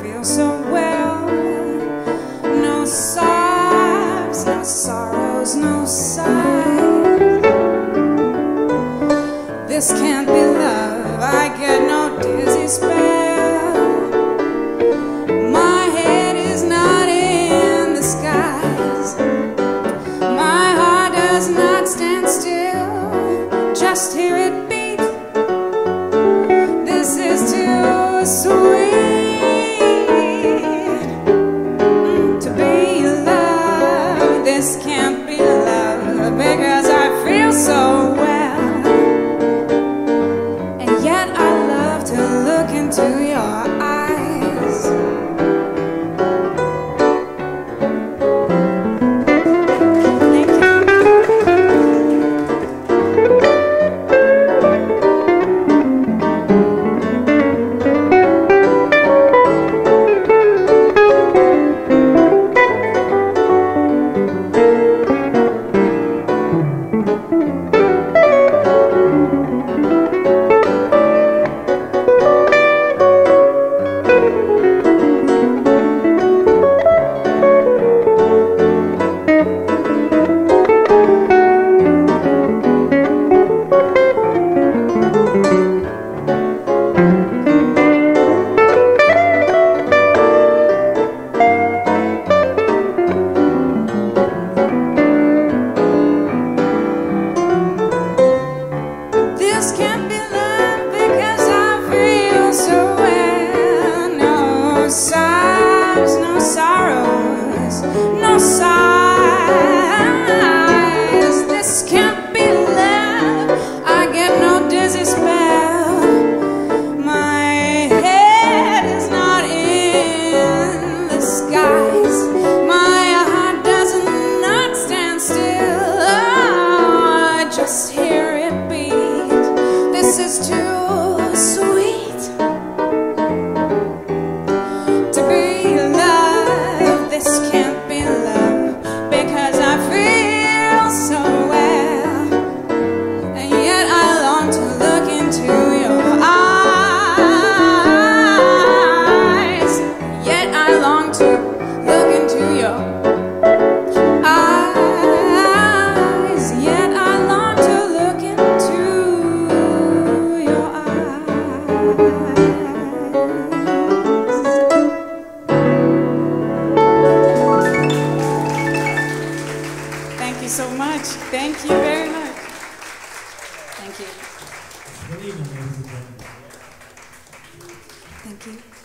feel so well. No sobs, no sorrows, no sighs. This can't be love, I get no dizzy spell. My head is not in the skies. My heart does not stand still, just hear it beat. This is too sweet to be loved. This can't be love because I feel so well. And yet I love to look into your eyes. Thank you. This can't be love because I feel so well. No sighs, no sorrows, no sighs. This can't be love, I get no dizzy spell. My head is not in the skies. My heart does not stand still. Oh, I just hear it beat. This is too sweet to be loved. This can't be love because I feel so well. And yet I long to look into your eyes. Yet I long to look into your eyes. Yet I long to look into your eyes. Thank you so much. Thank you very much. Thank you. Helena, ladies and gentlemen. Thank you.